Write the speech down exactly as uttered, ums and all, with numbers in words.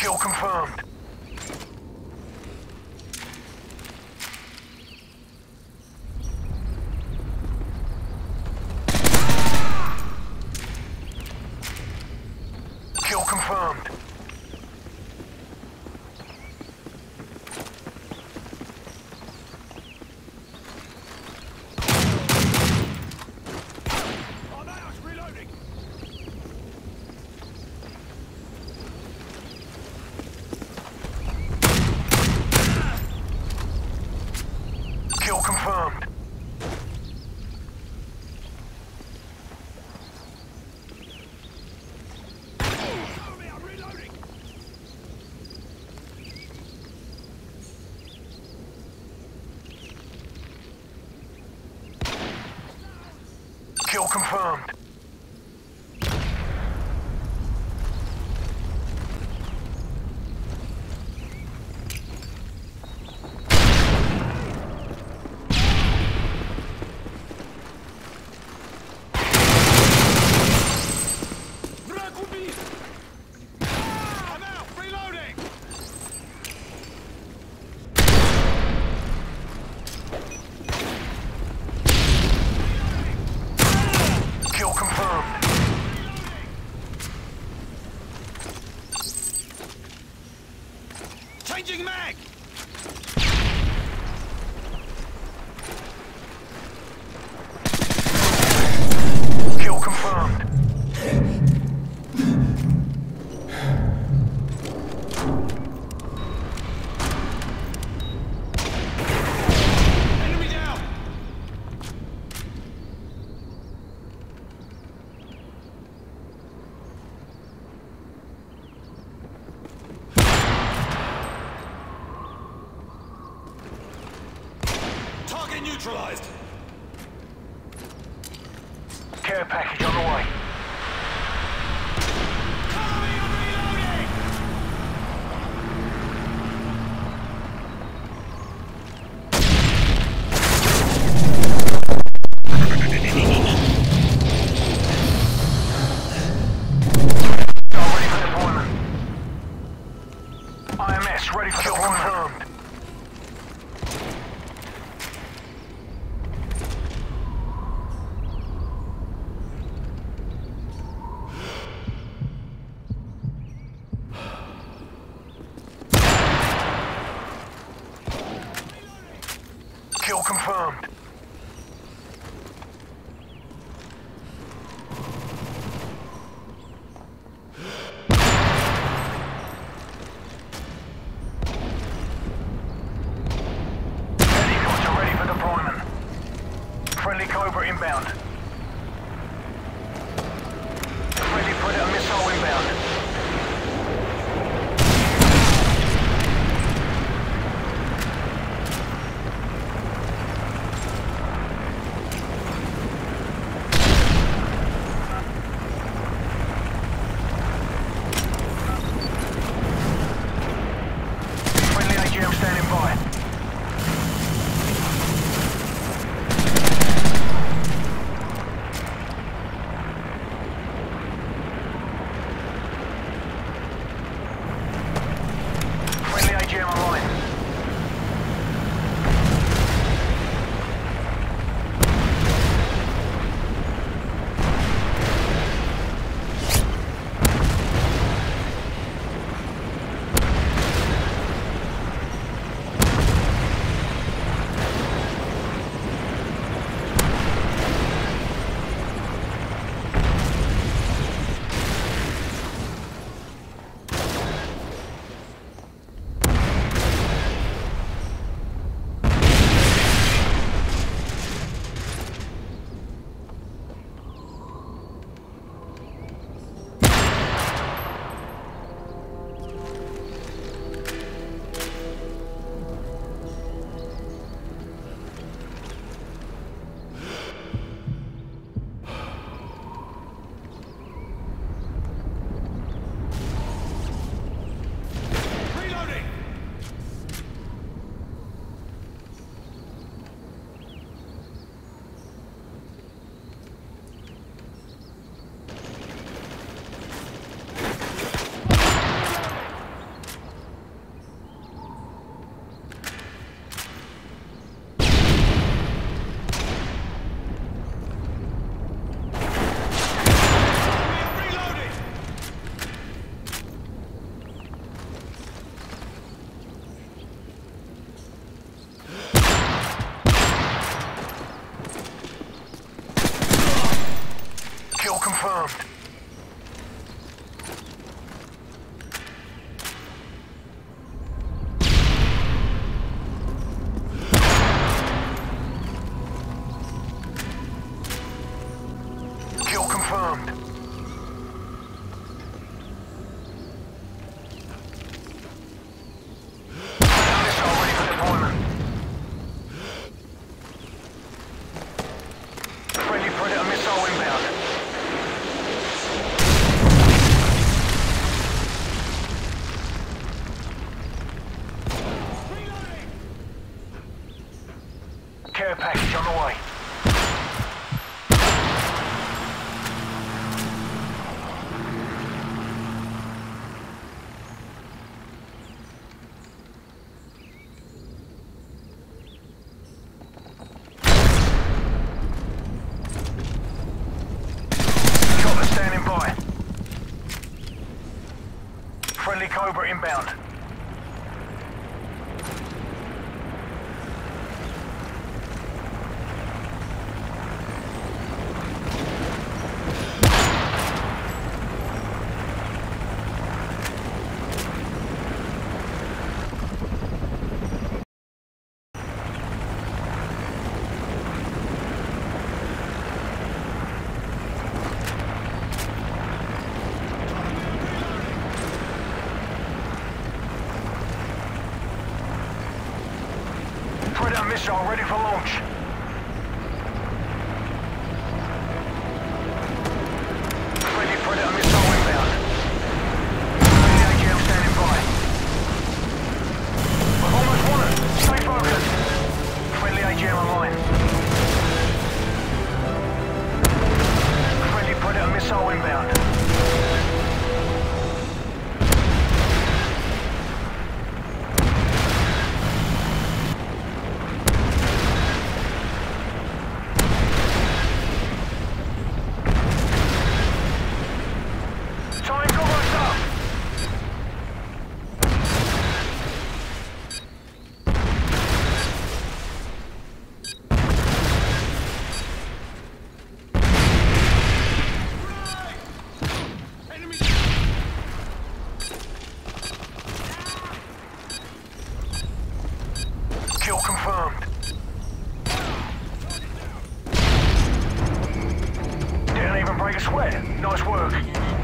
Kill confirmed. Kill confirmed. Kill confirmed. Kill confirmed. Kill confirmed. Changing mag! Kill confirmed. Enemy down! Target neutralized! Care package on the way. Cover me, I'm reloading! Start ready for deployment. I M S ready for Kill deployment. Confirmed. Kill confirmed. Helicopter ready for deployment. Friendly Cobra inbound. Friendly Predator missile inbound. Care package on the way. Chopper standing by. Friendly Cobra inbound. Predator missile ready for launch. Friendly Predator missile inbound. Friendly A G M standing by. We've almost won it. Stay focused. Friendly A G M online. Friendly Predator missile inbound. Kill confirmed. Didn't even break a sweat. Nice work.